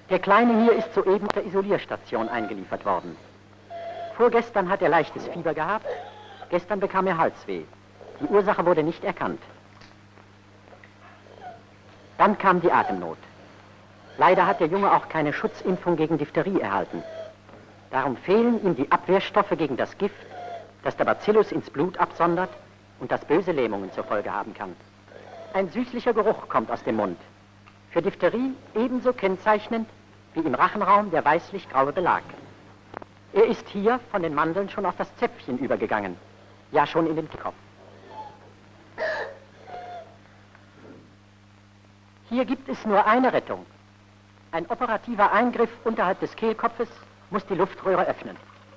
Der Kleine hier ist soeben zur Isolierstation eingeliefert worden. Vorgestern hat er leichtes Fieber gehabt, gestern bekam er Halsweh. Die Ursache wurde nicht erkannt. Dann kam die Atemnot. Leider hat der Junge auch keine Schutzimpfung gegen Diphtherie erhalten. Darum fehlen ihm die Abwehrstoffe gegen das Gift, das der Bacillus ins Blut absondert und das böse Lähmungen zur Folge haben kann. Ein süßlicher Geruch kommt aus dem Mund. Für Diphtherie ebenso kennzeichnend wie im Rachenraum der weißlich-graue Belag. Er ist hier von den Mandeln schon auf das Zäpfchen übergegangen, ja schon in den Kopf. Hier gibt es nur eine Rettung. Ein operativer Eingriff unterhalb des Kehlkopfes muss die Luftröhre öffnen.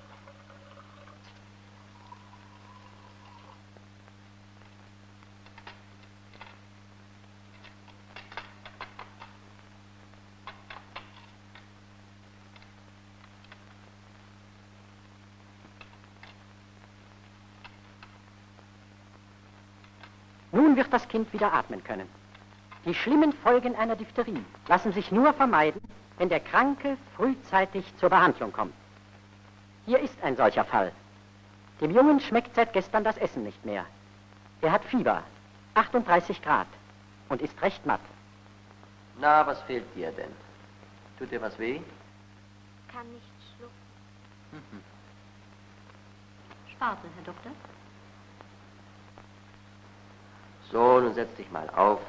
Nun wird das Kind wieder atmen können. Die schlimmen Folgen einer Diphtherie lassen sich nur vermeiden, wenn der Kranke frühzeitig zur Behandlung kommt. Hier ist ein solcher Fall. Dem Jungen schmeckt seit gestern das Essen nicht mehr. Er hat Fieber, 38 Grad, und ist recht matt. Na, was fehlt dir denn? Tut dir was weh? Kann nicht schlucken. Sparsam, Herr Doktor. So, nun setz dich mal auf.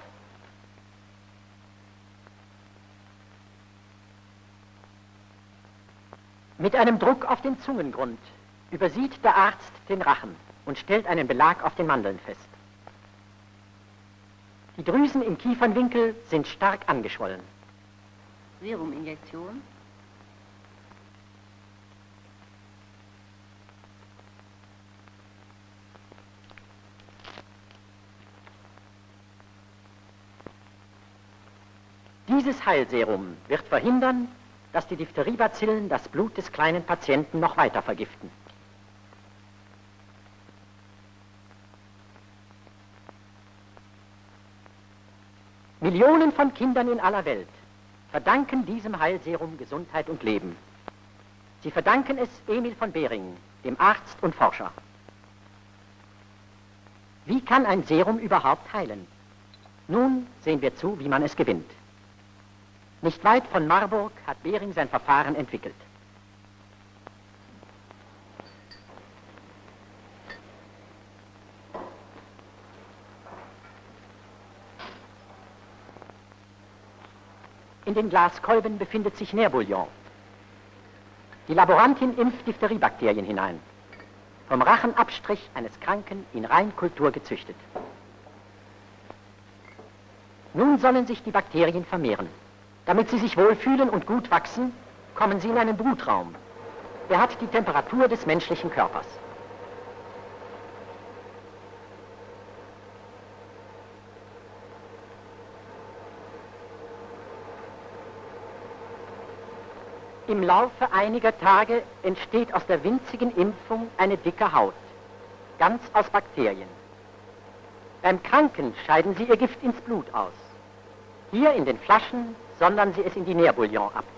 Mit einem Druck auf den Zungengrund übersieht der Arzt den Rachen und stellt einen Belag auf den Mandeln fest. Die Drüsen im Kiefernwinkel sind stark angeschwollen. Seruminjektion. Dieses Heilserum wird verhindern, dass die Diphtheriebazillen das Blut des kleinen Patienten noch weiter vergiften. Millionen von Kindern in aller Welt verdanken diesem Heilserum Gesundheit und Leben. Sie verdanken es Emil von Behring, dem Arzt und Forscher. Wie kann ein Serum überhaupt heilen? Nun sehen wir zu, wie man es gewinnt. Nicht weit von Marburg hat Behring sein Verfahren entwickelt. In den Glaskolben befindet sich Nährbouillon. Die Laborantin impft Diphtheriebakterien hinein. Vom Rachenabstrich eines Kranken in Reinkultur gezüchtet. Nun sollen sich die Bakterien vermehren. Damit sie sich wohlfühlen und gut wachsen, kommen sie in einen Brutraum. Er hat die Temperatur des menschlichen Körpers. Im Laufe einiger Tage entsteht aus der winzigen Impfung eine dicke Haut, ganz aus Bakterien. Beim Kranken scheiden sie ihr Gift ins Blut aus. Hier in den Flaschen sondern sie es in die Nährbouillon ab.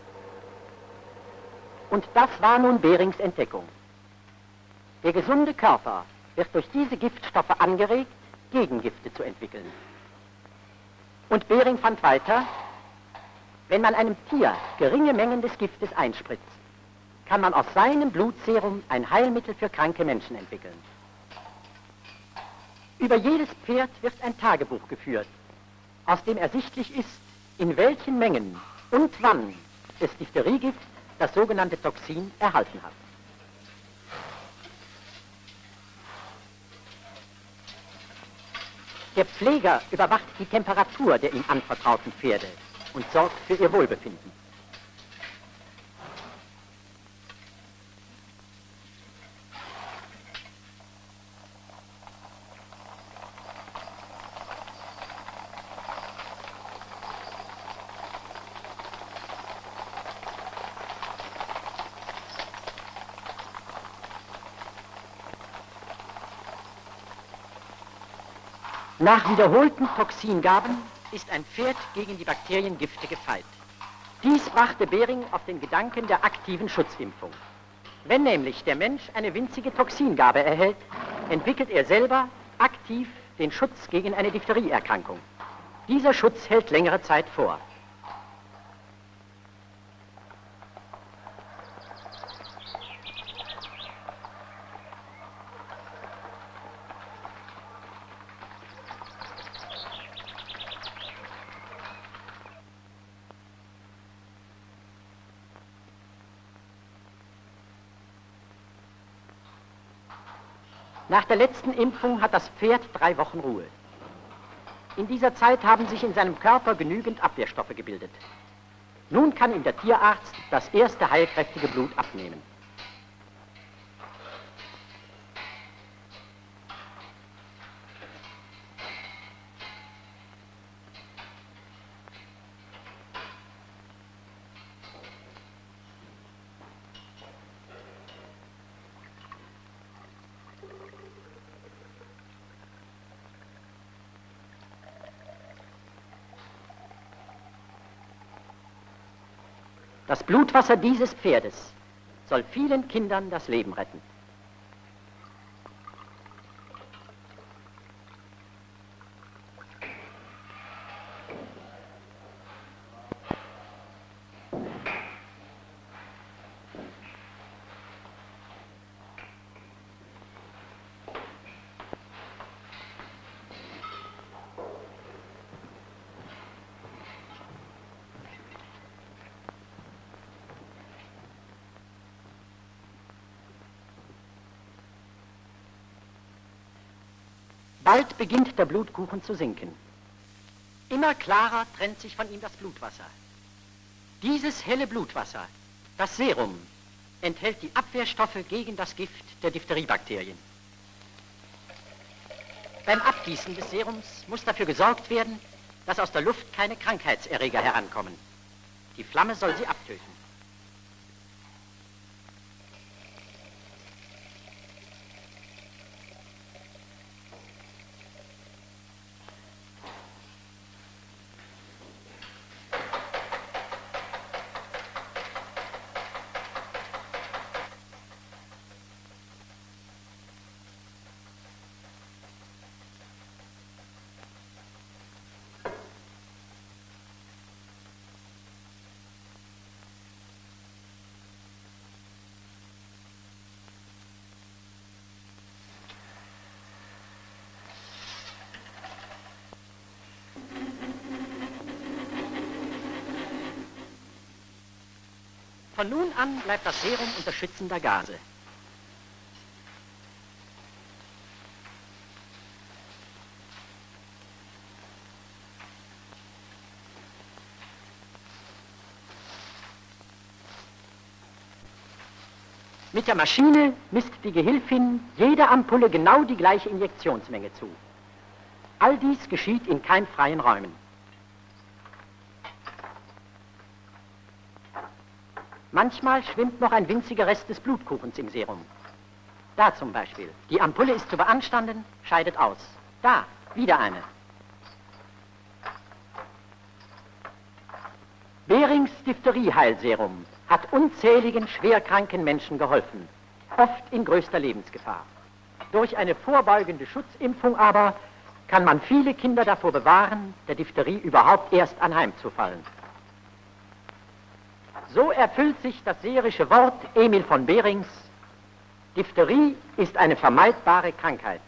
Und das war nun Behrings Entdeckung. Der gesunde Körper wird durch diese Giftstoffe angeregt, Gegengifte zu entwickeln. Und Behring fand weiter, wenn man einem Tier geringe Mengen des Giftes einspritzt, kann man aus seinem Blutserum ein Heilmittel für kranke Menschen entwickeln. Über jedes Pferd wird ein Tagebuch geführt, aus dem ersichtlich ist, in welchen Mengen und wann es Diphtherie-Gift, das sogenannte Toxin, erhalten hat. Der Pfleger überwacht die Temperatur der ihm anvertrauten Pferde und sorgt für ihr Wohlbefinden. Nach wiederholten Toxingaben ist ein Pferd gegen die Bakteriengifte gefeit. Dies brachte Behring auf den Gedanken der aktiven Schutzimpfung. Wenn nämlich der Mensch eine winzige Toxingabe erhält, entwickelt er selber aktiv den Schutz gegen eine Diphtherie-Erkrankung. Dieser Schutz hält längere Zeit vor. Nach der letzten Impfung hat das Pferd 3 Wochen Ruhe. In dieser Zeit haben sich in seinem Körper genügend Abwehrstoffe gebildet. Nun kann ihm der Tierarzt das erste heilkräftige Blut abnehmen. Das Blutwasser dieses Pferdes soll vielen Kindern das Leben retten. Bald beginnt der Blutkuchen zu sinken. Immer klarer trennt sich von ihm das Blutwasser. Dieses helle Blutwasser, das Serum, enthält die Abwehrstoffe gegen das Gift der Diphtheriebakterien. Beim Abgießen des Serums muss dafür gesorgt werden, dass aus der Luft keine Krankheitserreger herankommen. Die Flamme soll sie abtöten. Von nun an bleibt das Serum unter schützender Gase. Mit der Maschine misst die Gehilfin jeder Ampulle genau die gleiche Injektionsmenge zu. All dies geschieht in keimfreien Räumen. Manchmal schwimmt noch ein winziger Rest des Blutkuchens im Serum. Da zum Beispiel. Die Ampulle ist zu beanstanden, scheidet aus. Da, wieder eine. Behrings Diphtherie-Heilserum hat unzähligen schwerkranken Menschen geholfen, oft in größter Lebensgefahr. Durch eine vorbeugende Schutzimpfung aber kann man viele Kinder davor bewahren, der Diphtherie überhaupt erst anheimzufallen. So erfüllt sich das seherische Wort Emil von Behrings: Diphtherie ist eine vermeidbare Krankheit.